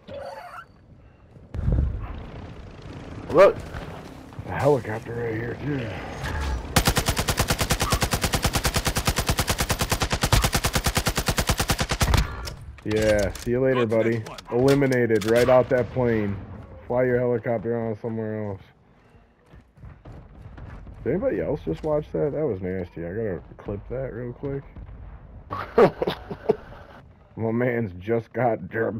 Look, a helicopter right here too. Yeah, see you later, buddy. Eliminated right out that plane. Fly your helicopter on somewhere else. Did anybody else just watch that? That was nasty. I gotta clip that real quick. My man's just got